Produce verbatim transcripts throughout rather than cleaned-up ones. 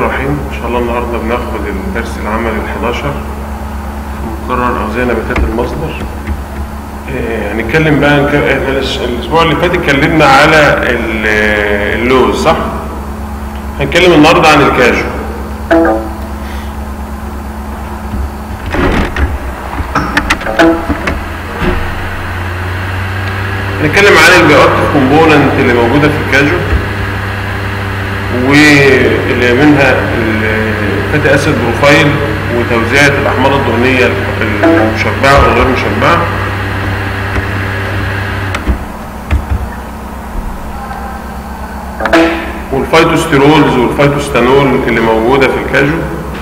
الرحيم. ان شاء الله النهارده بناخد الدرس العملي الحداشر في مقرر أغذية نباتات المصدر. هنتكلم بقى الاسبوع اللي فات اتكلمنا على اللوز صح؟ هنتكلم النهارده عن الكاجو. هنتكلم عن البيوتيك كومبوننت اللي موجوده في الكاجو واللي منها الفاتي اسيد بروفايل وتوزيعة الأحماض الدهنية المشبعة والغير مشبعة، والفيتوستيرولز والفيتوستانول اللي موجودة في الكاجو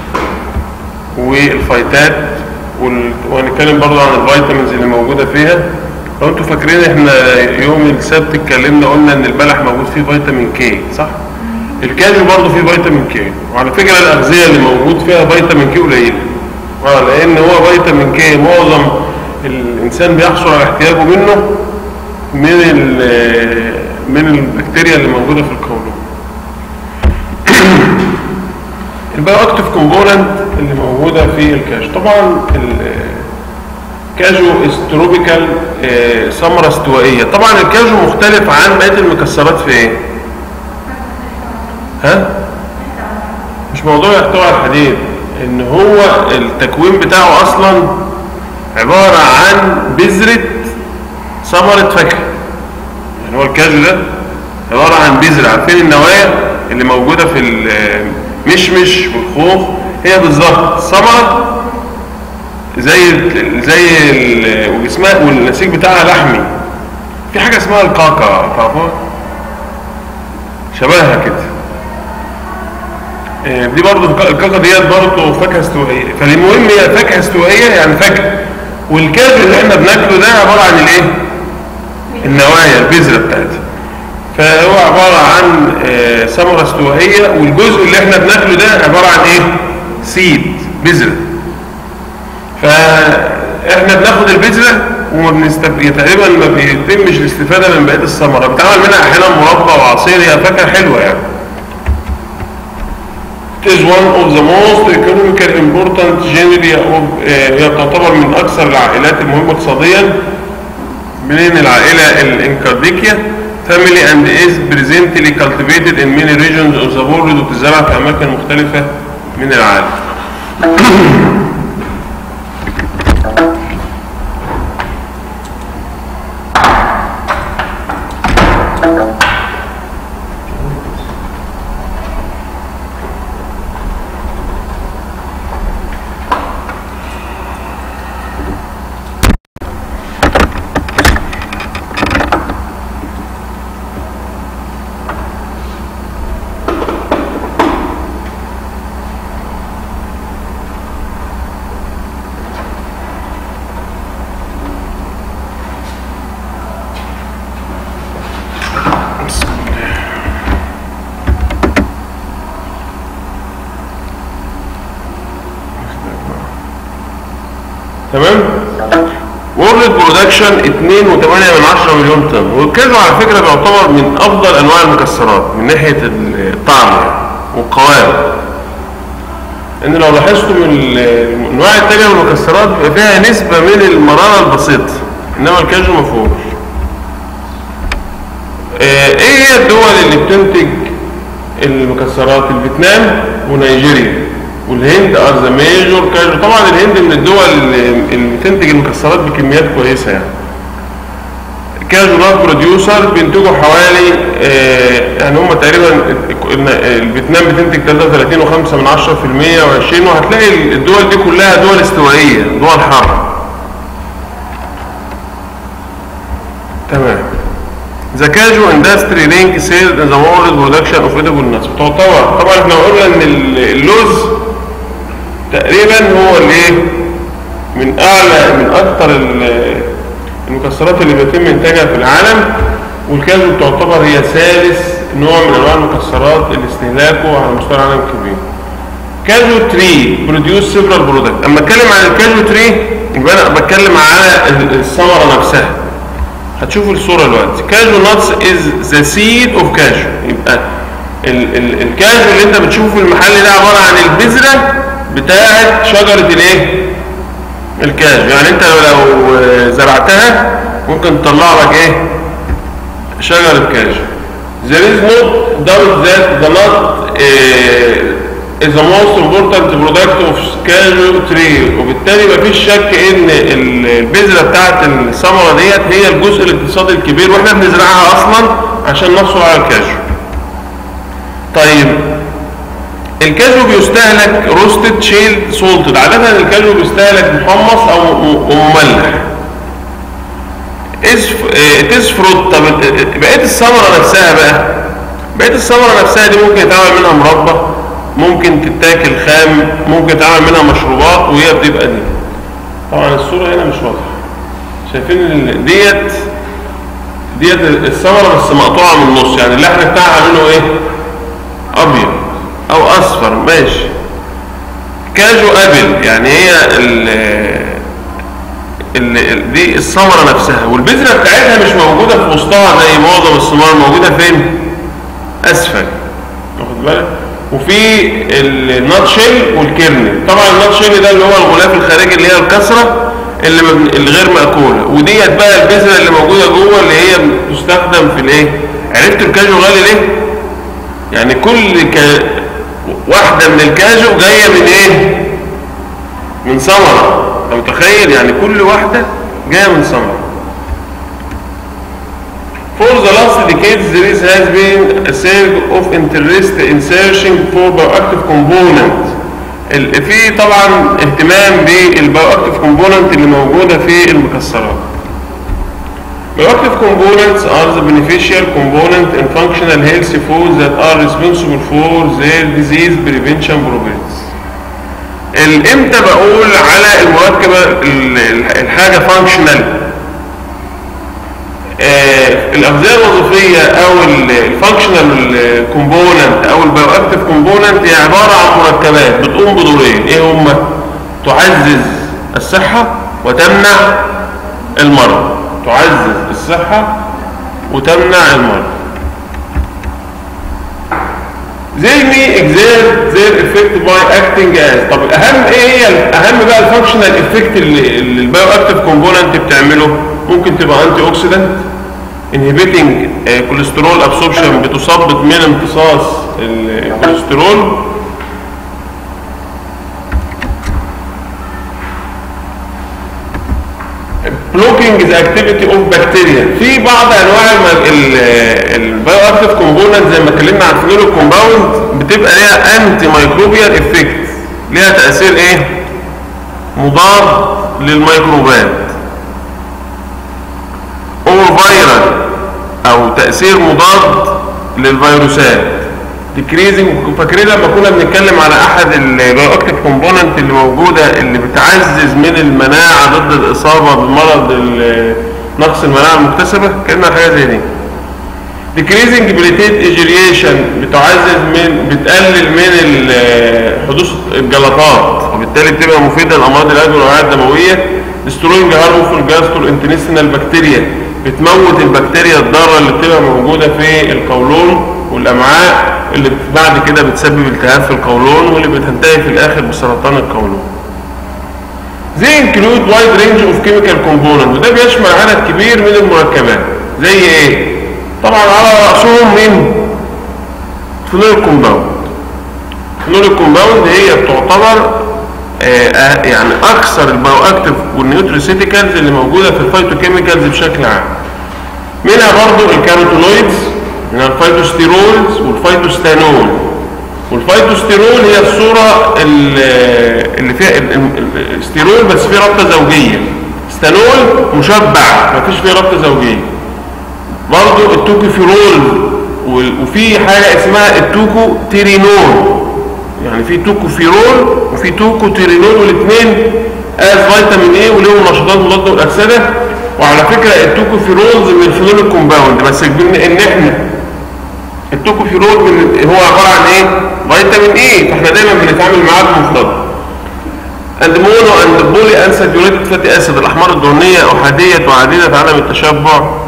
والفيتات، وهنتكلم برضه عن الفيتامينز اللي موجودة فيها. لو انتوا فاكرين احنا يوم السبت اتكلمنا قلنا ان البلح موجود فيه فيتامين كي صح؟ الكاجو برضه فيه فيتامين كي، وعلى فكرة الأغذية اللي موجود فيها فيتامين كي قليل، اه لأن هو فيتامين كي معظم الإنسان بيحصل على احتياجه منه من من البكتيريا اللي موجودة في القولون. البايو اكتيف كومبوننت اللي موجودة في الكاجو، طبعا الكاجو تروبيكال ثمرة استوائية. طبعا الكاجو مختلف عن بقية المكسرات في ايه؟ ها؟ مش موضوع يحتوي على الحديد، ان هو التكوين بتاعه اصلا عبارة عن بذرة ثمرة فاكهة. يعني هو الكاجو ده عبارة عن بذرة، عارفين النوايا اللي موجودة في المشمش والخوخ هي بالظبط ثمرة زي زي وجسمها والنسيج بتاعها لحمي. في حاجة اسمها الكاكا تعرفوها؟ شبهها كده. دي برضو الكاكا ديت برضو فاكهه استوائيه، فالمهم هي فاكهه استوائيه يعني فاكهه. والكاجو اللي احنا بناكله ده عباره عن الايه؟ النوايا البذره بتاعتها. فهو عباره عن ثمره استوائيه، والجزء اللي احنا بناكله ده عباره عن ايه؟ سيد بذره. فاحنا بناخد البذره وما بنستف... تقريبا ما بيتمش الاستفاده من بقيه الثمره، بتعمل منها احيانا مربى وعصير، هي فاكهه حلوه يعني. It is one of the most economical important generally of هي تعتبر من أكثر العائلات المهمة اقتصاديا من العائلة الإنكارديكيا family and is presently cultivated in many regions of the world وبتزرع في أماكن مختلفة من العالم. تمام؟ وورلد برودكشن اتنين وتمانية من عشرة مليون طن، والكاجو على فكره بيعتبر من افضل انواع المكسرات من ناحيه الطعم والقوام. ان لو لاحظتوا من الانواع الثانيه من المكسرات بيبقى فيها نسبه من المراره البسيطه، انما الكاجو ما فيهوش. ايه هي الدول اللي بتنتج المكسرات؟ الفيتنام ونيجيريا والهند ار ذا ميجور كاجو. طبعا الهند من الدول اللي بتنتج المكسرات بكميات كويسه يعني. كاجو نات بروديوسر بينتجوا حوالي آه يعني هم تقريبا الفيتنام بتنتج تلاتة وتلاتين وخمسة من عشرة في المية وعشرين، وهتلاقي الدول دي كلها دول استوائيه، دول حاره. تمام. ذا كاجو اندستري لينك سيل ذا وورلد برودكشن اوف اديبل نتس. تعتبر طبعا احنا قلنا ان اللوز تقريبا هو الايه؟ من اعلى من اكثر المكسرات اللي بيتم انتاجها في العالم، والكاجو تعتبر هي ثالث نوع من انواع المكسرات اللي استهلاكه على مستوى العالم كبير. كاجو تري بروديوس سيفرال برودكت. اما اتكلم عن الكاجو تري يبقى انا بتكلم على الثمره نفسها. هتشوفوا الصوره دلوقتي. كاجو ناتس از ذا سيد اوف كاجو. يبقى ال ال الكاجو اللي انت بتشوفه في المحل ده عباره عن البذره بتاعه شجره الايه؟ الكاجو. يعني انت لو زرعتها ممكن تطلع لك ايه؟ شجره كاجو. There is no doubt that the nut uh, is the most important product of cashew tree. وبالتالي مفيش شك ان البذره بتاعت الثمره ديت هي الجزء الاقتصادي الكبير، واحنا بنزرعها اصلا عشان نحصل على الكاجو. طيب الكاجو بيستهلك روستد شيل سولتد. عاده الكاجو بيستهلك محمص او مملح. اتس فروت. طب بقيه الثمره نفسها بقى، بقيه الثمره نفسها دي ممكن يتعمل منها مربى، ممكن تتاكل خام، ممكن يتعمل منها مشروبات، وهي بتبقى دي. طبعا الصوره هنا مش واضحه، شايفين ديت ديت الثمره بس مقطوعه من النص، يعني اللحم بتاعها لونه ايه؟ ابيض او اصفر. ماشي. كاجو ابل، يعني هي ال ال دي الثمره نفسها، والبذره بتاعتها مش موجوده في وسطها زي معظم الثمار، موجوده فين؟ اسفل، واخد بالك؟ وفي النات شيل والكيرنل. طبعا النات شيل ده اللي هو الغلاف الخارجي اللي هي الكسره اللي الغير مأكوله، وديت بقى البذره اللي موجوده جوه اللي هي بتستخدم في الايه؟ عرفت الكاجو غالي ليه؟ يعني كل ك... واحده من الكاجو جايه من ايه؟ من ثمره. انت متخيل؟ يعني كل واحده جايه من ثمره. For the last decades there has been a surge of interest in searching for bioactive components. في طبعا اهتمام بالبايوactive component اللي موجوده في المكسرات. Bioactive components are the beneficial component in functional healthy foods that are responsible for their disease prevention properties. الامتى بقول على المركبه الحاجه functional؟ آه الاغذيه الوظيفيه او الفانكشنال كومبوننت او البايوactive كومبوننت هي عباره عن مركبات بتقوم بدورين. ايه هما؟ تعزز الصحه وتمنع المرض. تعزز الصحه وتمنع المرض. They may exert their effect by acting as. طب الاهم ايه هي اهم بقى الفانكشنال افكت اللي البايوactive كومبوننت بتعمله؟ ممكن تبقى انتي اوكسيدنت، انهبيتنج كوليسترول ابسوربشن، بتثبط من امتصاص الكوليسترول، blocking the activity of bacteria. في بعض انواع البايوactive كومبوننت زي ما اتكلمنا عن الفينول كومباوند بتبقى ليها انتي مايكروبيال افكت، ليها تاثير ايه؟ مضاد للميكروبات. او فيرال او تاثير مضاد للفيروسات. decreasing. فاكرين لما كنا بنتكلم على احد البايوactive كومبوننت اللي موجوده اللي بتعزز من المناعه ضد الاصابه بمرض نقص المناعه المكتسبه؟ اتكلمنا على حاجه زي دي. decreasing platelet agitation، بتعزز من بتقلل من حدوث الجلطات، وبالتالي بتبقى مفيده لامراض القلب والاوعيه الدمويه. destroying harmful gastrointestinal bacteria، بتموت البكتيريا الضاره اللي بتبقى موجوده في القولون والامعاء، اللي بعد كده بتسبب التهاب في القولون واللي بتنتهي في الاخر بسرطان القولون. They include wide range of chemical components، وده بيشمل عدد كبير من المركبات. زي ايه؟ طبعا على راسهم من فينول كومباوند. فينول كومباوند هي بتعتبر آه يعني اكثر البايوactive والنيوتريسيتيكالز اللي موجوده في الفايتوكيميكالز بشكل عام. منها برضو الكاروتينويدز، من الفايتوستيرولز والفايتوستانول. والفايتوستيرول هي الصوره اللي فيها الستيرول بس فيه رابطه زوجيه، ستانول مشبع مفيش فيه رابطه زوجيه. برضو التوكوفيرول، وفي حاجه اسمها التوكوتيرينول، يعني في توكوفيرول وفي توكوتيرينول، والاثنين از فيتامين ايه ولهم نشاطات مضاده للاكسده. وعلى فكره التوكوفيرولز من الفينول الكومباوند، بس ان احنا التوكوفيرول من هو عباره عن ايه؟ فيتامين ايه، فاحنا دايما بنتعامل معاه بمفرده. اند مونو اند بولي انساتيوريتد فاتي اسيد، الاحماض الدهنيه احاديه وعديده عدم التشبع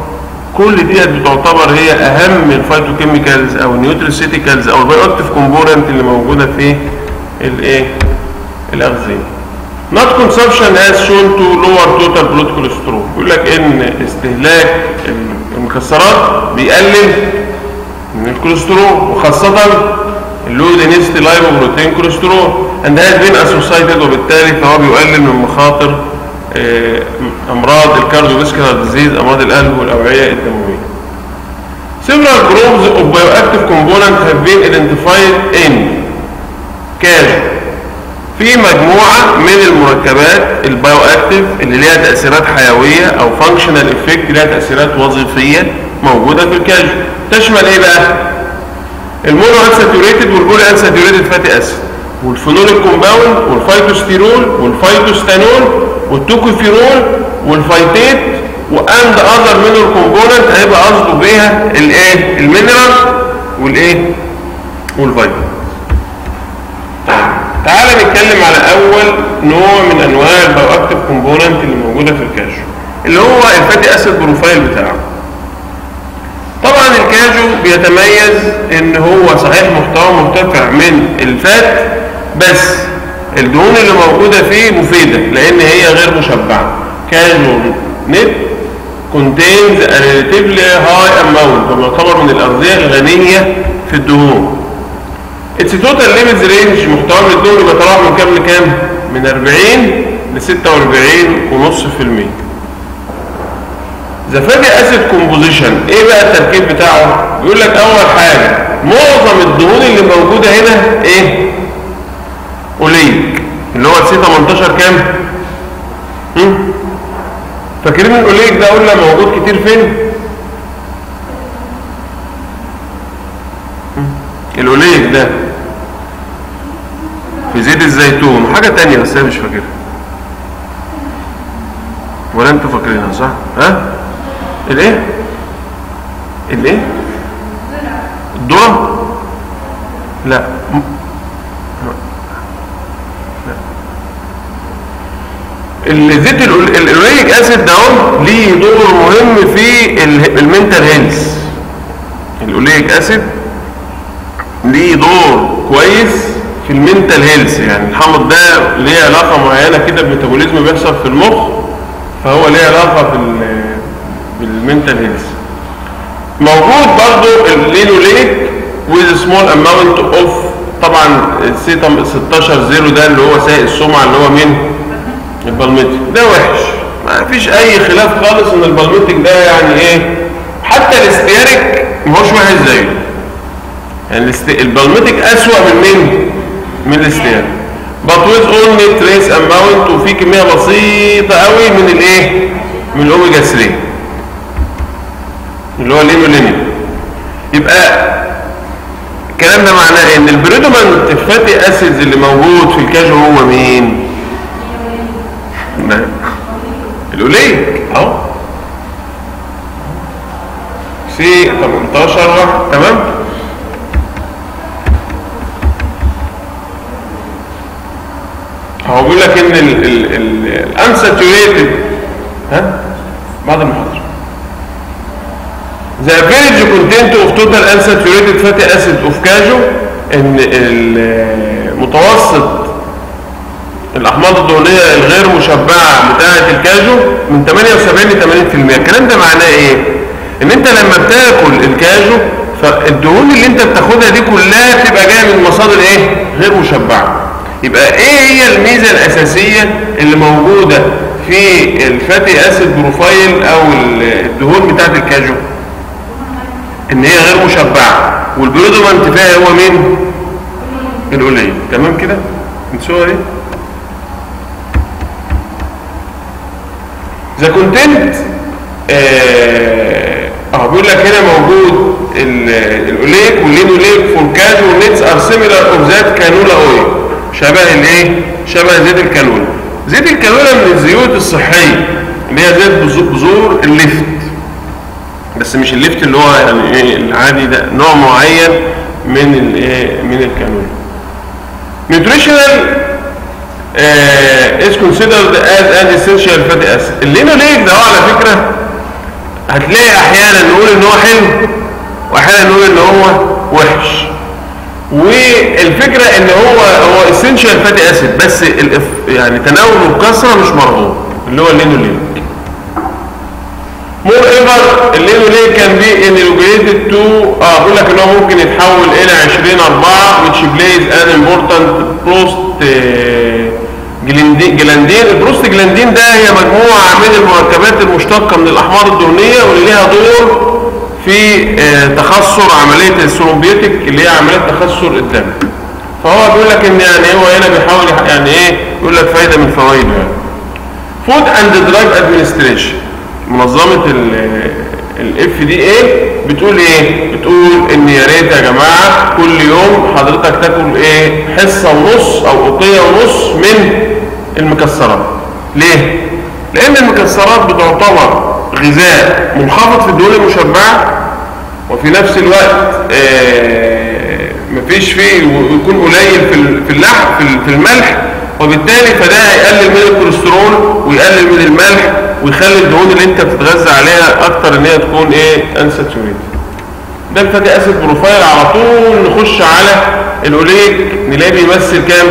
كل ديت بتعتبر هي اهم الفايتوكيميكالز او النيوتريسيتيكالز او البايوكتيف كومبوننت اللي موجوده في الايه الاغذيه. Not consumption has shown to lower total blood cholesterol. بيقول لك ان استهلاك المكسرات بيقلل من الكوليسترول وخاصه اللو دينستي لايبوبروتين كوليسترول and has been associated وبالتالي فهو بيقلل من مخاطر امراض الكارديوفاسكولار ديزيز امراض القلب والاوعيه الدمويه. Several groups of bioactive components have been identified in كاجو. في مجموعه من المركبات البايو اكتيف اللي ليها تاثيرات حيويه او فانكشنال افكت ليها تاثيرات وظيفيه موجوده في الكاجو. تشمل ايه بقى؟ المونو انساتوريتد والبولي انساتوريتد فاتي اسيد والفينوليك كومباوند والفايتوستيرول والفايتوستانول والتوكوفيرول والفايتيت واند اذر مينرال كومبوننت هيبقى قصده بيها الايه؟ المينرال والايه؟ والفيتامين. تعالى نتكلم على اول نوع من انواع البايوكتيف كومبوننت اللي موجوده في الكاجو اللي هو الفاتي اسيد بروفايل بتاعه. طبعا الكاجو بيتميز ان هو صحيح محتوى مرتفع من الفات بس الدهون اللي موجوده فيه مفيده لان هي غير مشبعه. كاجو نت contains a relatively high amount ويعتبر من الاغذيه الغنيه في الدهون. اتس توتال ليميتس رينج محتوى من الدهون بيتراوح من كام لكام؟ من أربعين ل ستة وأربعين ونص في المية. ذا فاتي اسيد كومبوزيشن ايه بقى التركيب بتاعه؟ بيقول لك اول حاجه معظم الدهون اللي موجوده هنا ايه؟ اوليك اللي هو سي تمنتاشر كام؟ هم؟ فاكرين الاوليك ده قلنا موجود كتير فين؟ الاوليك ده في زيت الزيتون وحاجه تانية بس انا مش فاكرها ولا انتوا فاكرينها صح؟ ها؟ الايه؟ الايه؟ الذرة؟ لا الزيت الاوليك اسيد ده ليه دور مهم في المنتال هيلث. الاوليك اسيد ليه دور كويس في المنتال هيلث، يعني الحمض ده ليه علاقه معينه كده بميتابوليزم بيحصل في المخ فهو ليه علاقه بالمنتال هيلث. موجود برضو اللينوليك with small amount of طبعا السيتم ستاشر زيرو ده اللي هو سائل السمعه اللي هو مين؟ البالميتيك ده وحش، ما فيش اي خلاف خالص ان البالميتيك ده يعني ايه، حتى الاستياريك ما هوش وحش زيه، يعني البالميتيك اسوأ من مين؟ من الاستياريك. but with only trace amount وفي كميه بسيطه قوي من الايه؟ من الاوميجا ثلاثة اللي هو اللينولينيك. يبقى الكلام ده معناه ان البريدومانت الفاتي اسيدز اللي موجود في الكاجو هو مين؟ الاوليك اهو سي تمنتاشر واحد تمام. هو بيقول لك ان الانساتوريتد ها بعد المحاضره the average content of total unsaturated fatty acid of كاجو ان المتوسط الاحماض الدهنيه الغير مشبعه بتاعه الكاجو من ثمانية وسبعين ل ثمانين في المية. الكلام ده معناه ايه؟ ان انت لما بتاكل الكاجو فالدهون اللي انت بتاخدها دي كلها بتبقى جايه من مصادر ايه؟ غير مشبعه. يبقى ايه هي الميزه الاساسيه اللي موجوده في الفاتي اسيد بروفايل او الدهون بتاعه الكاجو؟ ان هي غير مشبعه والبريدومانت فيها هو مين؟ القليل. تمام كده؟ نسوها ايه؟ ذا كونتنت اه بيقول لك هنا موجود الاوليك واللينوليك فور كاجو نتس ار سيميلار اوف ذات كانولا اويل، شبه الايه؟ شبه زيت الكانولا. زيت الكانولا من الزيوت الصحيه اللي هي زيت بذور الليفت، بس مش الليفت اللي هو يعني ايه العادي، ده نوع معين من الايه؟ من الكانولا. نيوتريشنال is considered as an essential fatty acid. اللينوليك ده على فكره هتلاقي احيانا نقول ان هو حلو واحيانا نقول ان هو وحش. والفكره ان هو هو اسينشال فاتي اسيد بس يعني تناوله بكثره مش مرغوب اللي هو اللينوليك. مور ايفر اللينوليك كان بي انيلوجيتد تو اه بيقول لك ان هو ممكن يتحول الى عشرين أربعة which plays an important post جلاندين. البروست جلاندين ده هي مجموعه من المركبات المشتقه من الاحماض الدهنيه واللي ليها دور في تخثر عمليه الثرومبيوتيك اللي هي عمليه تخثر الدم. فهو بيقول لك ان يعني هو هنا بيحاول يعني ايه يقول لك فايده من فوائده يعني. فود اند دراج ادمنستريشن منظمه الاف دي اي بتقول ايه؟ بتقول ان يا ريت يا جماعه كل يوم حضرتك تاكل ايه؟ حصه ونص او قطيه ونص من المكسرات. ليه؟ لان المكسرات بتعتبر غذاء منخفض في الدهون المشبعه وفي نفس الوقت آه مفيش فيه ويكون قليل في اللحم في الملح، وبالتالي فده هيقلل من الكوليسترول ويقلل من الملح ويخلي الدهون اللي انت بتتغذى عليها اكتر ان هي تكون ايه؟ انساتوريتد. ده الفاتي اسيد بروفايل. على طول نخش على الاوليك نلاقيه بيمثل كام؟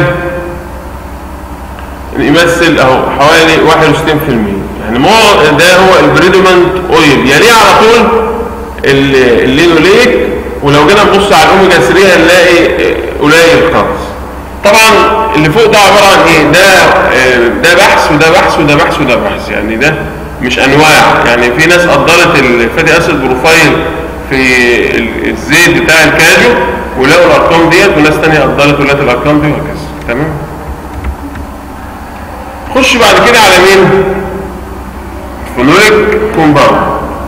يمثل اهو حوالي واحد وستين بالمية يعني مو ده هو البريدومنت اويل. يليه على طول اللينوليك، ولو جينا نبص على الاوميجا ثلاثة هنلاقي قليل خالص. طبعا اللي فوق ده عباره عن ايه؟ ده ده بحث وده بحث وده بحث وده بحث يعني ده مش انواع. يعني في ناس قدرت الفاتي اسيد بروفايل في الزيت بتاع الكاجو ولقوا الارقام ديت، وناس ثانيه قدرت ولقت الارقام دي وهكذا. تمام. خش بعد كده على مين؟ فينوليك كومباوند.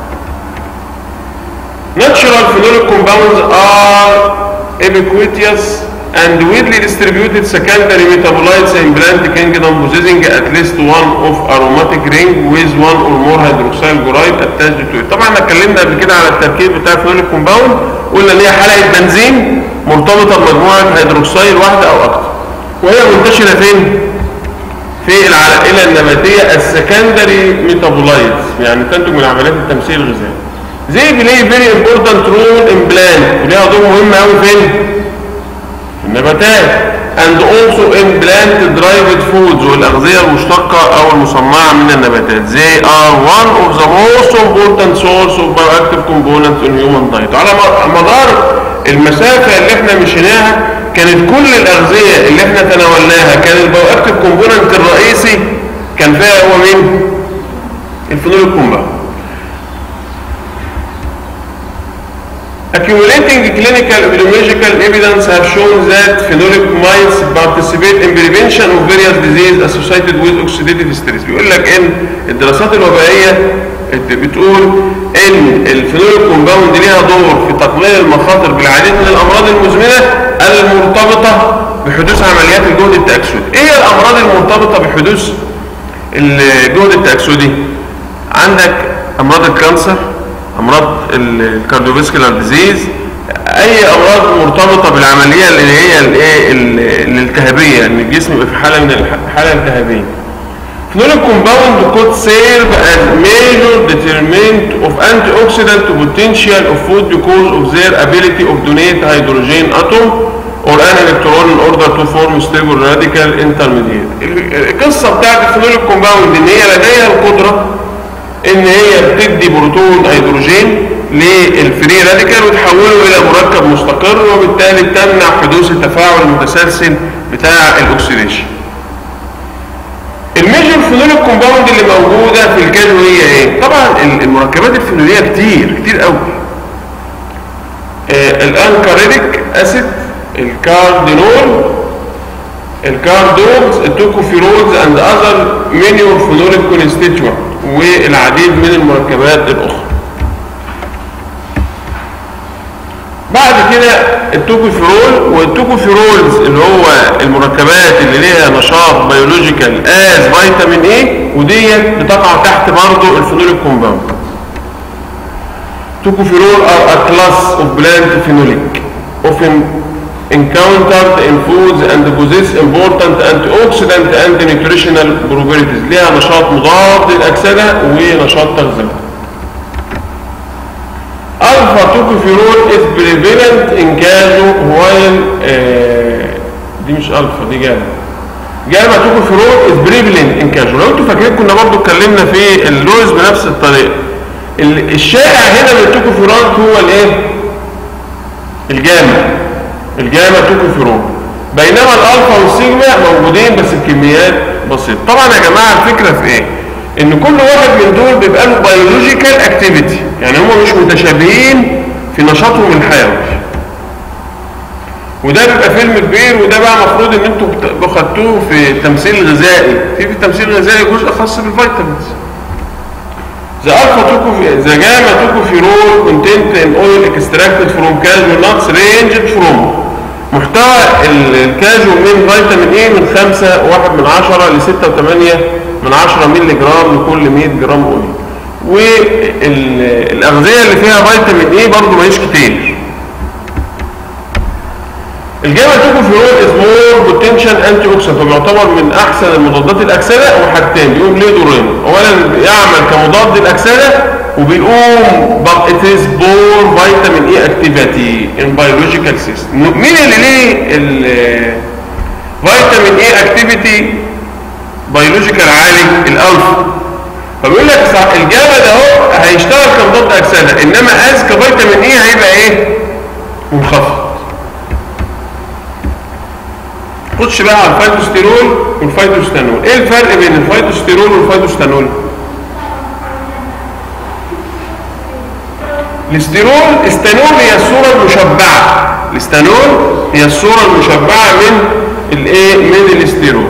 Natural phenolic compounds are ubiquitous and widely distributed secondary metabolites in plant kingdom possessing at least one of aromatic ring with one or more hydroxyl chloride attached to it. طبعا احنا اتكلمنا قبل كده على التركيب بتاع الفينوليك كومباوند، قلنا ان هي حلقه بنزين مرتبطه بمجموعه هيدروكسيل واحده او اكثر، وهي منتشره فين؟ في العائله النباتيه السكندري ميتابولايتس، يعني تنتج من عمليات التمثيل الغذائي. زي بلاي فيري امبورتنت رول ان بلانت، وليها دور مهم قوي فين؟ في النباتات. and also in plant derived foods، والاغذيه المشتقه او المصنعه من النباتات. they are one of the most important source of bioactive components in human diet. على مدار المسافه اللي احنا مشيناها كانت كل الاغذيه اللي احنا تناولناها كان البايوactive كومبوننت الرئيسي كان فيها هو مين؟ الفينوليك كومباوند. Accumulating clinical epidemiological evidence have shown that phenolic might participate in prevention of various diseases associated with oxidative stress. بيقول لك ان الدراسات الوبائيه بتقول ان الفينوليك كومباوند ليها دور في تقليل المخاطر بالعديد من الامراض المزمنه المرتبطه بحدوث عمليات الجهد التاكسدي. ايه هي الامراض المرتبطه بحدوث الجهد التاكسدي؟ عندك امراض الكانسر، امراض الكارديوفاسكولار ديزيز، اي امراض مرتبطه بالعمليه اللي هي الايه الالتهابيه، ان الجسم يبقى في حاله من الحاله الالتهابيه. Phenolic compound could serve as major determinant of antioxidant potential of food because of their ability of donate hydrogen atom or an electron in order to form stable radical intermediate. القصه بتاعت الفينوليك كومباوند ان هي لديها القدره ان هي بتدي بروتون هيدروجين للفري راديكال وتحوله الى مركب مستقر، وبالتالي تمنع حدوث التفاعل المتسلسل بتاع الاكسيديشن. الميجور فينوليك كومباوند اللي موجوده في الكاجو هي ايه؟ طبعا المركبات الفينوليه كتير كتير قوي. آه الانكاريديك اسيد، الكاردينول، الكاردوز، التوكوفيرولز اند اذر مينيور فينوليك كونستيتوينت، والعديد من المركبات الاخرى. بعد كده التوكوفيرول، والتوكوفيرولز اللي هو المركبات اللي ليها نشاط بيولوجيكال از فيتامين اي، وديت بتقع تحت برضه الفينوليك كومباوند. توكوفيرول are a class of plant phenolic often encountered in foods and possess important antioxidant and nutritional properties. ليها نشاط مضاد للأكسدة ونشاط تغذية. alpha tocopherol is prevalent in كاجو while آه دي مش الفا دي جاما. جاما توكوفيرول is prevalent in كاجو. لو انتوا فاكرين كنا برضو اتكلمنا في اللوز بنفس الطريقه. الشائع هنا من التوكوفيرول هو الايه؟ الجاما. الجاما توكوفيرول. بينما الالفا والسيجما موجودين بس بكميات بسيطه. طبعا يا جماعه الفكره في ايه؟ ان كل واحد من دول بيبقى له بيولوجيكال اكتيفيتي، يعني هم مش متشابهين في نشاطهم الحيوي. وده بيبقى فيلم كبير، وده بقى المفروض ان انتوا خدتوه في التمثيل الغذائي. في في التمثيل الغذائي جزء خاص بالفيتامينز. The alpha tocopherol, the gamma tocopherol content in oil extracted from cashew nuts ranged from محتوى الكاجو من فيتامين ايه من خمسة واحد من عشرة ل ستة وثمانية من عشرة مللي جرام لكل مية جرام اويل. والاغذيه اللي فيها فيتامين ايه برضه ماليش كتير. الجاما توكوفيرول از مور بوتنشال انتي اوكسيدنت، فبيعتبر من احسن المضادات الاكسده. وحاجتين بيقوم ليه دورين، اولا يعمل كمضاد الاكسده، وبيقوم but it is poor vitamin E activity in biological system. مين اللي ليه الفيتامين E activity biological عالي؟ الالفا. فبيقول لك الجاما ده اهو هيشتغل كمضاد اكسده، انما از كفيتامين E هيبقى ايه؟ منخفض. خدش بقى على الفيتوستيرول والفيتوستانول. ايه الفرق بين الفيتوستيرول والفيتوستانول؟ الاستيرول، استانول هي الصوره المشبعه. الاستانول هي الصوره المشبعه من الايه؟ من الاستيرول.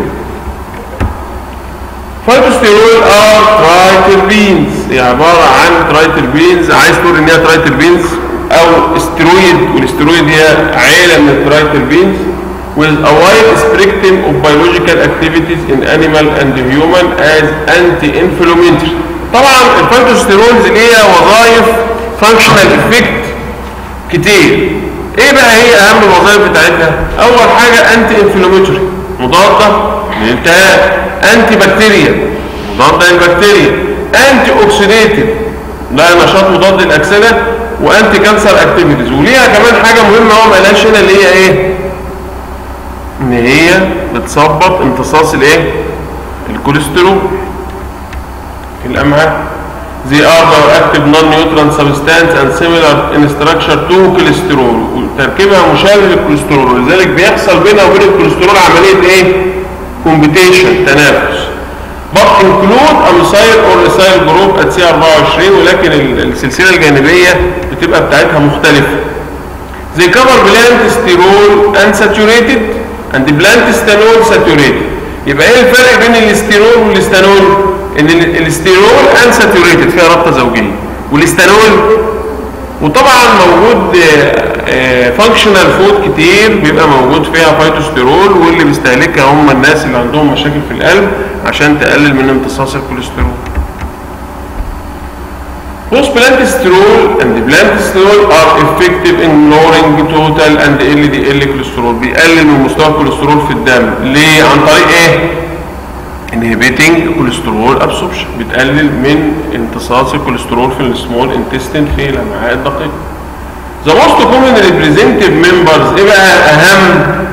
فيتوستيرول ار ترايتربينز، هي عباره عن ترايتربينز. عايز تقول ان هي ترايتربينز او استرويد، والاسترويد هي عيله من الترايتربينز with a wide spectrum of biological activities in animal and human as anti-inflammatory. طبعا الفيتوستيرولز ليها وظائف functional effect كتير. ايه بقى هي اهم الوظائف بتاعتها؟ اول حاجه انتي انفلاماتوري، مضاده للالتهاب. انتي بكتيريا، مضاده للبكتيريا. انتي اوكسيديتيف، ده نشاط مضاد للاكسده. وانتي كانسر اكتيفيتيز. وليها كمان حاجه مهمه هو ما قالهاش هنا اللي هي ايه؟ ان هي بتظبط امتصاص الايه؟ الكوليسترول في الامعاء. They are bioactive non-nutrient substance and similar in structure to cholesterol. وتركيبها مشابه للكوليسترول، ولذلك بيحصل بينها وبين الكوليسترول عمليه ايه؟ كومبيتيشن، تنافس. But include a methyl or ethyl group at سي أربعة وعشرين، ولكن السلسله الجانبيه بتبقى بتاعتها مختلفه. They cover plant sterol unsaturated and plant stanol saturated. يبقى ايه الفرق بين الاستيرول والاستانول؟ ان الاستيرول انساتوريتد فيها رابطه زوجيه، والاستانول وطبعا موجود فانكشنال فود كتير بيبقى موجود فيها فيتوستيرول، واللي بيستهلكها هم الناس اللي عندهم مشاكل في القلب عشان تقلل من امتصاص الكوليسترول. Both plant sterol and plant sterol are effective in lowering total and ال دي ال cholesterol. بيقلل من مستوى الكوليسترول في الدم. ليه؟ عن طريق ايه؟ inhibiting cholesterol absorption، بتقلل من امتصاص الكوليسترول في السمول انتستين في الامعاء الدقيقه. The most common representative members، ايه بقى اهم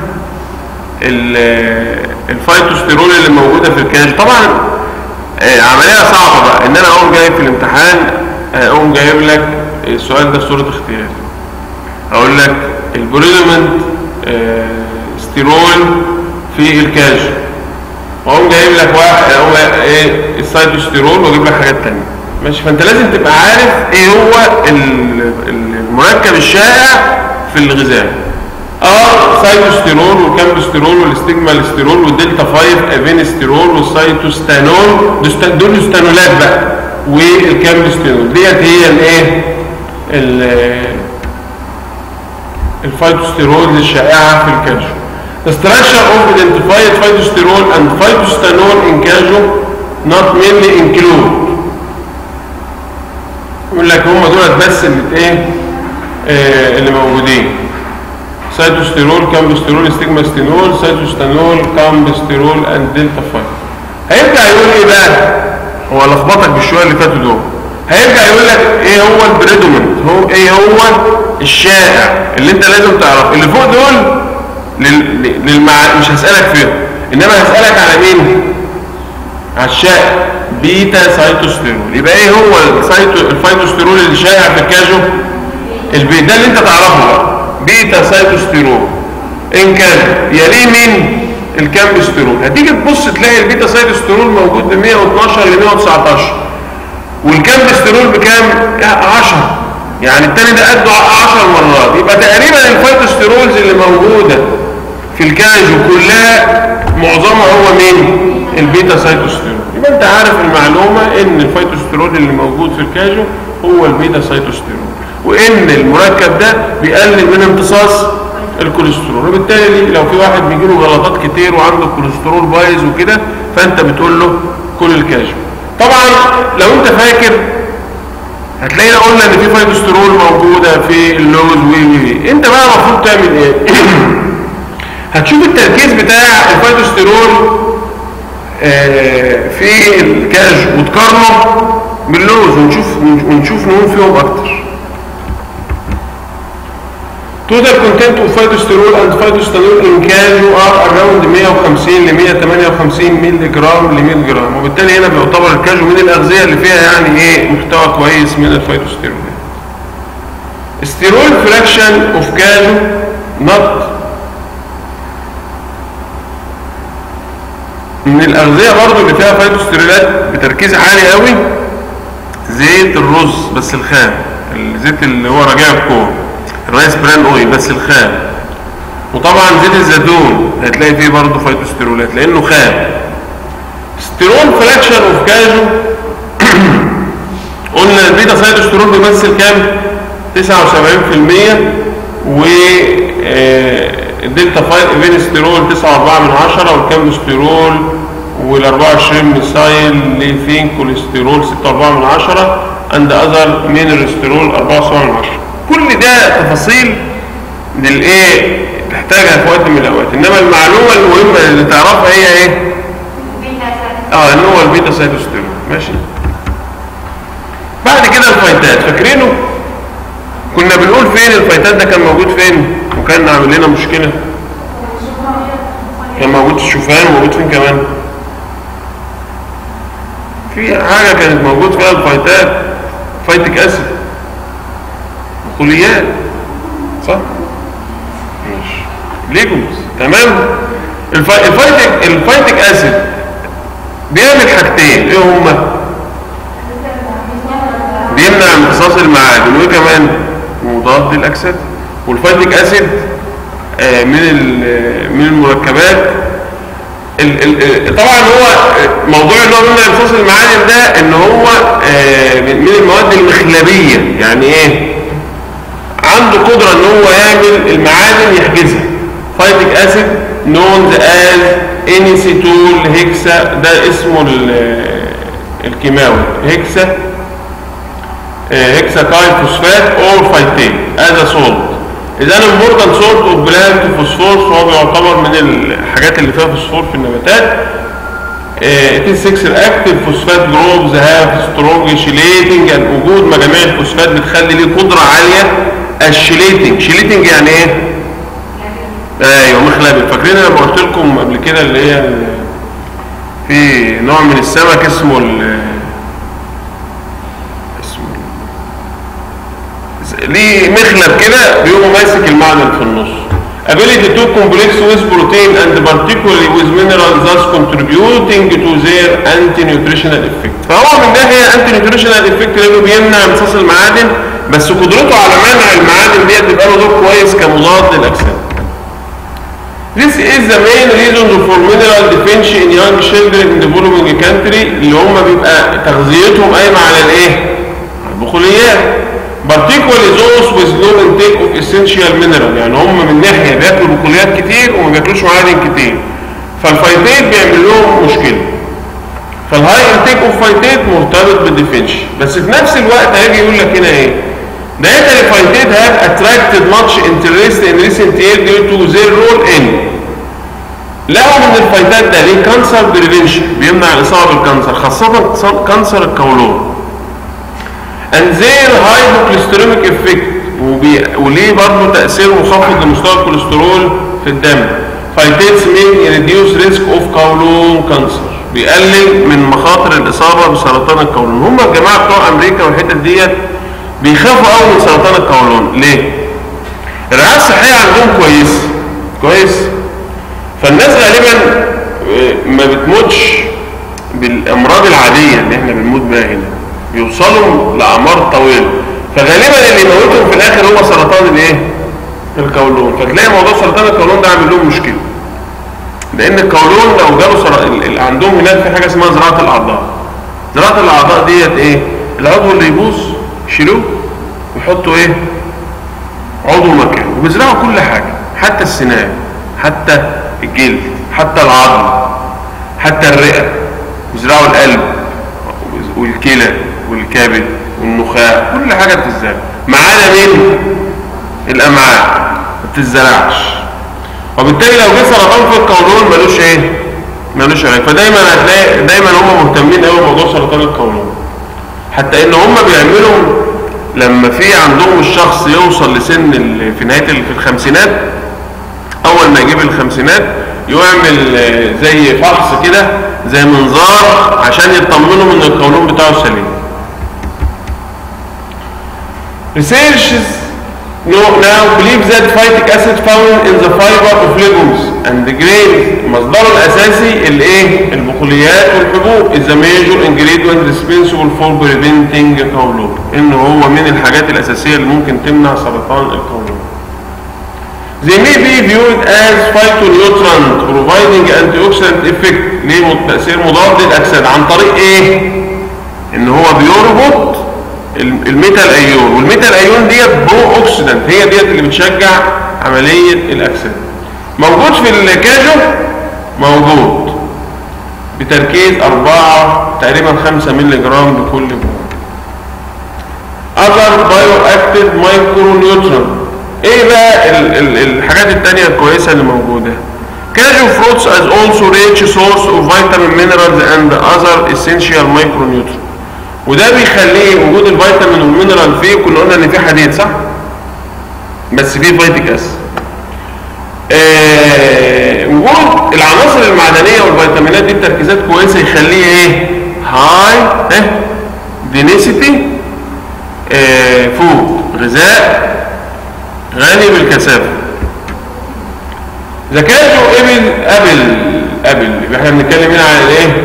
الفيتوستيرول اللي موجوده في الكاج؟ طبعا عمليه صعبه بقى ان انا اقوم جايب في الامتحان اقوم جايب لك السؤال ده صوره اختياري. اقول لك البريدومنت ستيرول في الكاج، واقوم جايب لك واحد اقوم ايه السايتوستيرول، واجيب لك حاجات ثانيه. ماشي؟ فانت لازم تبقى عارف ايه هو المركب الشائع في الغذاء. اه سايتوستيرول والكامبستيرول والاستجمالستيرول والدلتا خمسة افينستيرول والسايتوستانول، دول ستانولات بقى، والكامبستيرول ديت هي الايه؟ الفيتوستيرول الشائعه في الكاجو. The structure of identified phytosterol and phytostanol in cashew not mainly include. يقول لك هم دول بس اللي ايه؟ آه اللي موجودين. سايتوستيرول، كامبستيرول، استجماستينول، سايتوستانول، كامبستيرول اند دلتا خمسة. هيبدا يقول ايه بقى؟ هو لخبطك بالشويه اللي فاتوا دول. هيرجع يقول لك ايه هو البريدومنت، هو ايه هو الشائع اللي انت لازم تعرفه. اللي فوق دول لل... للمع... مش هسألك فيهم، انما هسألك على مين؟ على الشائع، بيتا سايتوستيرول. يبقى ايه هو السايتو... الفايتوستيرول اللي شائع في الكاجو؟ البي ده اللي انت تعرفه بقى، بيتا سايتوستيرول. ان كان يليه مين؟ الكامبستيرول. هتيجي تبص تلاقي البيتا سايتوستيرول موجود ب مية واتناشر ل مية وتسعتاشر، والكامبستيرول بكام؟ عشرة، يعني التاني ده قده عشر مرات. يبقى تقريبا الفايتوستيرولز اللي موجوده في الكاجو كلها معظمها هو مين؟ البيتا سايتوستيرول. يبقى انت عارف المعلومه ان الفايتوستيرول اللي موجود في الكاجو هو البيتا سايتوستيرول، وان المركب ده بيقلل من امتصاص الكوليسترول، وبالتالي لو في واحد بيجيله غلطات كتير وعنده كوليسترول بايظ وكده فانت بتقول له كل الكاجو. طبعا لو انت فاكر هتلاقينا قلنا ان في فايتوسترول موجوده في اللوز وي وي انت بقى المفروض تعمل ايه؟ هتشوف التركيز بتاع الفايتوسترول آه في الكاج وتقارنه باللوز ونشوف ونشوف نقول فيهم اكتر. Total content of phytosterol and phytosterol in كاجو are around مية وخمسين ل مية وتمانية وخمسين مللي جرام ل مية جرام، وبالتالي هنا بيعتبر الكاجو من الاغذيه اللي فيها يعني ايه محتوى كويس من الفيتوستيرول. ستيرول فراكشن اوف كاجو نوت من الاغذيه برضو اللي فيها فيتوستيرولات بتركيز عالي قوي. زيت الرز بس الخام، الزيت اللي هو رجاء الكون، الرايس بران اويل بس الخام، وطبعا زيت الزيتون هتلاقي فيه برضه فيتوستيرولات لانه خام. ستيرول فراكشن اوف كاجو قلنا البيتا سايتوستيرول بيمثل كام؟ تسعة وسبعين في المية، والدلتا فينستيرول تسعة وأربعة من عشرة، والكامبستيرول وال أربعة وعشرين ميثايل ليثين كوليسترول ستة وأربعة من عشرة، اند اذر مينرستيرول أربعة وسبعة من عشرة. كل ده تفاصيل للايه تحتاجها في وقت من الاوقات، انما المعلومه المهمه اللي تعرفها هي ايه؟ اه ان هو البيتا سايتوستيرول. ماشي. بعد كده الفايتات، فاكرينه؟ كنا بنقول فين الفايتات ده كان موجود فين وكان عامل لنا مشكله؟ كان موجود في الشوفان، وموجود فين كمان؟ في حاجه كانت موجود فيها الفايتات، فايتك اسيد، بقوليات، صح؟ ماشي. ليجومز، تمام؟ الفايتك الفايتك اسيد بيعمل حاجتين، ايه هما؟ بيمنع امتصاص المعادن، وايه كمان؟ مضاد للاكسده. والفايتك اسيد آه من من المركبات ال ال طبعا هو موضوع ان هو بيمنع امتصاص المعادن ده ان هو آه من المواد المخلبيه، يعني ايه؟ عنده قدرة ان هو يعمل المعادن يحجزها. فايتك اسيد known as انيسيتول هيكسا، ده اسمه الكيماوي، هيكسا هيكسا كاي فوسفات اور فايتين as a salt. اذا important salt of plant phosphorus، وهو بيعتبر من الحاجات اللي فيها فوسفور في النباتات. it is six reactive phosphate groups have strong chelating، يعني وجود مجاميع الفوسفات بتخلي ليه قدرة عالية الشيليتنج. شيليتنج يعني ايه؟ ايوه مخلبي. فاكرين انا قلت لكم قبل كده اللي هي في نوع من السمك اسمه ال اسمه ليه مخلب كده بيقوم ماسك المعدن في النص. ability to complex with protein and particularly with minerals thus contributing to their anti-nutritional effect. فهو من ناحيه anti-nutritional effect لانه بيمنع امتصاص المعادن، بس قدرته على منع المعادن دي بتبقى له دور كويس كمضاد للاكسده. This is the main reason for mineral deficiency in young children in developing country، اللي هم بيبقى تغذيتهم قايمه على الايه؟ على البقوليات. particularly those with low intake of essential mineral، يعني هم من ناحيه بياكلوا بقوليات كتير وما بياكلوش معادن كتير، فالفايتات بيعمل لهم مشكله. فالهاي انتيك اوف فايتات مرتبط بالديفنشي، بس في نفس الوقت هيجي يقول لك هنا ايه؟ Dietary phytate have attracted much interest in recent years due to their role in. لقوا ان الفايتات ده ليه كانسر بريفنشن، بيمنع الاصابه بالكانسر، خاصه كانسر القولون. and their hypocholesteric effect وليه برضه تأثير مخفض لمستوى الكوليسترول في الدم. فايتيتس مين reduce risk of colon cancer بيقلل من مخاطر الإصابة بسرطان القولون. هم الجماعة بتوع أمريكا والحتت ديت بيخافوا قوي من سرطان القولون. ليه؟ الرعاية الصحية عندهم كويس كويس فالناس غالبا ما بتموتش بالأمراض العادية اللي احنا بنموت بها هنا، بيوصلوا لأعمار طويلة، فغالبا اللي يموتهم في الآخر هو سرطان الايه؟ القولون. فتلاقي موضوع سرطان القولون ده عامل لهم مشكلة، لأن القولون لو جاله سرطان عندهم هناك في حاجة اسمها زراعة الأعضاء. زراعة الأعضاء ديت ايه؟ العضو اللي يبوظ يشيلوه ويحطوا ايه؟ عضو مكانه، وبيزرعوا كل حاجة، حتى السنان، حتى الجلد، حتى العظم، حتى الرئة، بيزرعوا القلب والكلى والكبد والنخاع، كل حاجة بتزرع ما عدا مين؟ الأمعاء ما بتزرعش. وبالتالي لو جه سرطان في القولون ملوش ايه؟ ملوش علاج. فدايما هتلاقي دايما هم مهتمين قوي بموضوع سرطان القولون، حتى ان هم بيعملوا لما في عندهم الشخص يوصل لسن في نهاية في الخمسينات، اول ما يجيب الخمسينات يعمل زي فحص كده زي منظار عشان يطمنوا ان القولون بتاعه سليم. Researchers now believe that phytic acid found in the fiber of legumes and the grains مصدره الاساسي الايه؟ البقوليات والحبوب is a major ingredient responsible for preventing قولون، انه هو من الحاجات الاساسيه اللي ممكن تمنع سرطان القولون. They may be viewed as phytonutrient providing antioxidant effect، ليه تأثير مضاد للأكسدة عن طريق ايه؟ ان هو بيربط الميتال ايون، والميتال ايون ديت برو اوكسيدنت، هي ديت اللي بتشجع عملية الأكسدة. موجود في الكاجو، موجود بتركيز أربعة تقريبا خمسة مللي جرام بكل جرام. Other bioactive micronutrient، ايه بقى ال ال الحاجات التانية الكويسة اللي موجودة؟ كاجو fruits as also rich source of vitamin minerals and other essential micronutrients، وده بيخليه وجود الفيتامين والمينرال فيه. كنا قلنا ان فيه حديد صح؟ بس فيه فيتيك اسيد. آه وجود العناصر المعدنية والفيتامينات دي بتركيزات كويسة يخليه ايه؟ هاي ايه؟ دينيسيتي آه فود، غذاء غني بالكثافة. زكاته ابل ابل ابل احنا بنتكلم هنا عن الايه؟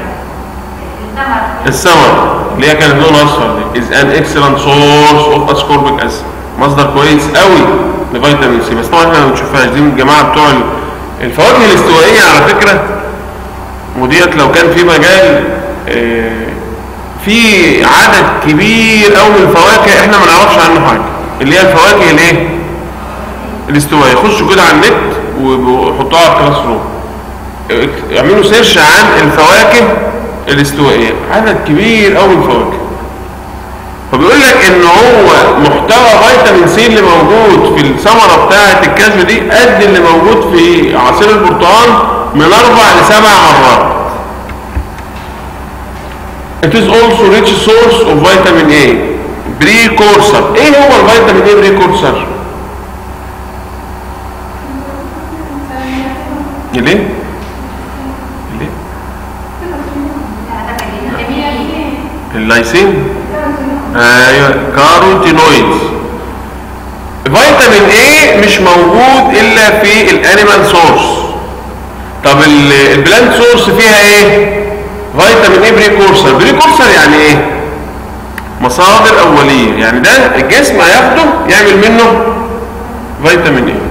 الثمر اللي هي كانت لونها اصفر دي is an excellent source of ascorbic acid، مصدر كويس قوي لفيتامين سي. بس طبعا احنا ما بنشوفهاش دي من الجماعه بتوع الفواكه الاستوائيه على فكره، وديت لو كان في مجال اه في عدد كبير قوي من الفواكه احنا ما نعرفش عنه حاجه، اللي هي الفواكه الايه؟ الاستوائيه. خشوا كده على النت وحطوها على الكلاس روم، اعملوا سيرش عن الفواكه الاستوائيه، عدد كبير قوي من الفواكه. فبيقول لك ان هو محتوى فيتامين سي اللي موجود في الثمره بتاعه الكاجو دي قد اللي موجود في عصير البرتقال من اربع لسبع مرات. It is also rich source of vitamin A precursor. ايه هو الفيتامين A precursor؟ ليه؟ ليه؟ اللايسين؟ ايوه كاروتينويدز. فيتامين A مش موجود الا في الانيمال سورس. طب البلانت سورس فيها ايه؟ فيتامين A بريكورسر. بريكورسر يعني ايه؟ مصادر اوليه، يعني ده الجسم هياخده يعمل منه فيتامين A.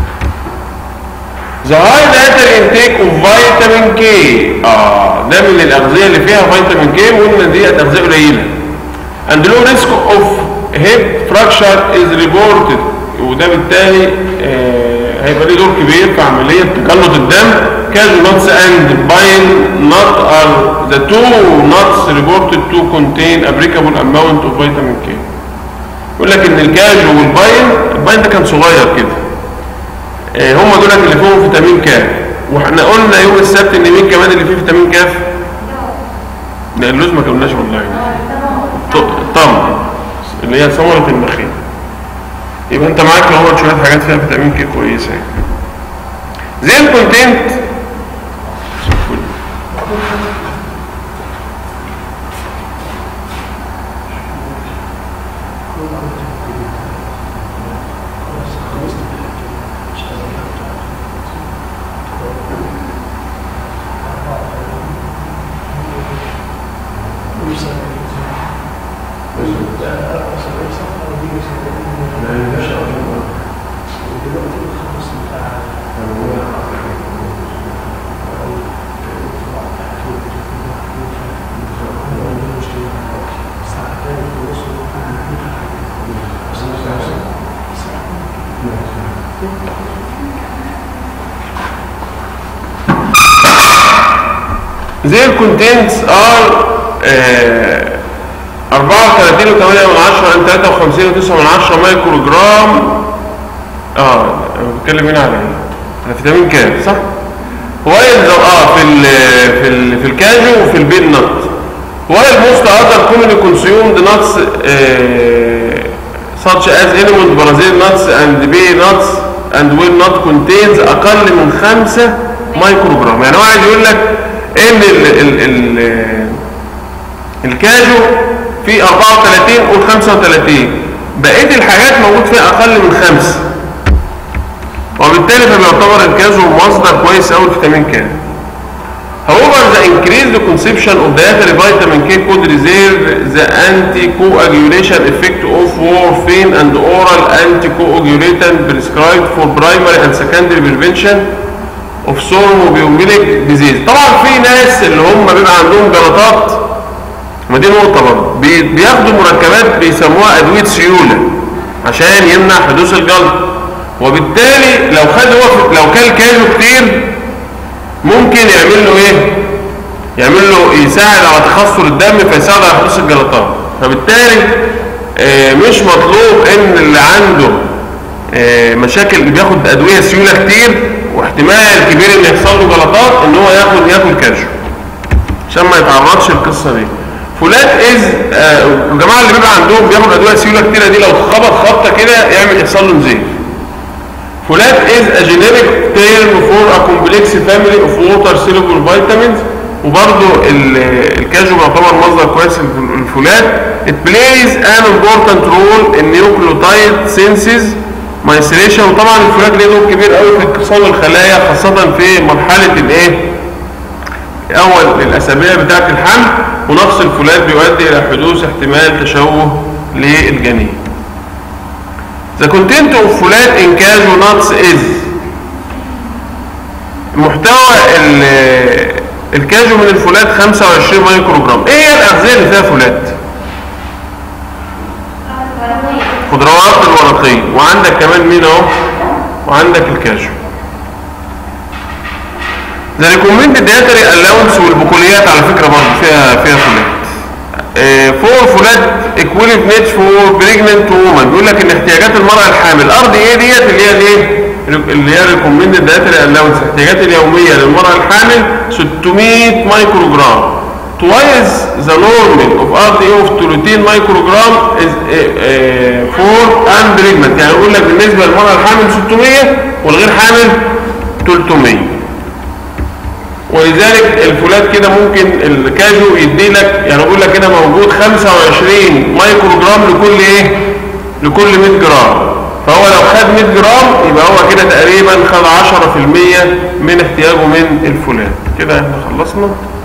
The high dietary intake of vitamin K، اه ده من الاغذيه اللي فيها فيتامين K، وقلنا دي اغذيه قليله. And low risk of hip fracture is reported، وده بالتالي آه هيبقى له دور كبير في عمليه تجلط الدم. Cashew nuts and pine nut are the two nuts reported to contain applicable amount of vitamin K. يقول لك ان الكاجو والباين، الباين ده كان صغير كده، آه هم دول اللي فيهم فيتامين كاف. واحنا قلنا يوم السبت ان مين كمان اللي فيه فيتامين كاف؟ لا اللوز ما قلناش والله. التمر اللي هي ثمرة النخيل. يبقى انت معاك اهو شوية حاجات فيها فيتامين كي كويسة يعني. زي الكونتنت زي الكونتنتس ار أربعة وثلاثين وثمانية من عشرة عن ثلاثة وخمسين وتسعة من عشرة مايكرو جرام. اه انا بتكلم هنا على ايه؟ على فيتامين كام صح؟ وايل اه في ال في ال في الكاجو وفي البين نت. وايل موست اذر كومنلي كونسيومد نتس such as almond Brazil nuts and pea nuts and whey nut contains اقل من خمسة مايكرو جرام. يعني واحد يقول لك ان ال ال ال الكاجو فيه أربعة وثلاثين و خمسة وثلاثين، بقيه الحاجات موجود فيها اقل من خمسة، وبالتالي فبيعتبر الكاجو مصدر كويس قوي لفيتامين كي. However, the increased consumption of dietary vitamin K could reserve the anticoagulation effect of warfarin and oral anticoagulant prescribed for primary and secondary prevention of thromboembolic disease. طبعا في ناس اللي هم بيبقى عندهم جلطات، ما دي نقطة برضه، بياخدوا مركبات بيسموها أدوية سيولة عشان يمنع حدوث الجلط، وبالتالي لو خد هو لو كل كاجو كتير ممكن يعمل له ايه؟ يعمل له يساعد على تخثر الدم فيساعد على حدوث الجلطات. فبالتالي آه مش مطلوب ان اللي عنده آه مشاكل اللي بياخد ادويه سيوله كتير واحتمال كبير ان يحصل له جلطات ان هو ياخد ياكل كاجو عشان ما يتعرضش للقصه دي. فولات از آه الجماعه اللي بيبقى عندهم بياخد ادويه سيوله كتيره دي لو خبط خبطه كده يعمل يحصل له نزيف. فولات is a generic term for a complex family of water soluble vitamins. وبرضه الكاجو يعتبر مصدر كويس للفولات. It plays an important role in nucleotide synthesis methylation. وطبعا الفولات ليه دور كبير قوي في انقسام الخلايا خاصة في مرحلة الايه؟ اول الاسابيع بتاعة الحمل، ونقص الفولات بيؤدي الى حدوث احتمال تشوه للجنين. The content of folate in cashew nuts is محتوى الكاجو من الفولات خمسة وعشرين مايكرو جرام. ايه هي الاغذية اللي فيها فولات؟ خضروات الورقية، وعندك كمان مين اهو؟ وعندك الكاجو. The recommended dietary allowance والبقوليات على فكرة برضه فيها فيها فولات. فور فولات equivalent for pregnant woman. بيقول لك ان احتياجات المرأة الحامل الارض ايه ديت اللي هي الايه؟ اللي هي recommended dietary allowance الاحتياجات اليومية للمرأة الحامل ستمائة مايكرو جرام. Twice the normal of ار دي of ثلاثين مايكرو جرام is for unpregnant. يعني يقول لك بالنسبة للمرأة الحامل ستمائة والغير حامل ثلاثمائة. ولذلك الفولات كده ممكن الكاجو يدي لك يعني يقول لك كده موجود خمسة وعشرين مايكرو جرام لكل ايه؟ لكل مائة جرام. فهو لو خد مائة جرام يبقى هو كده تقريبا خد عشرة في المية من احتياجه من الفولات. كده احنا خلصنا.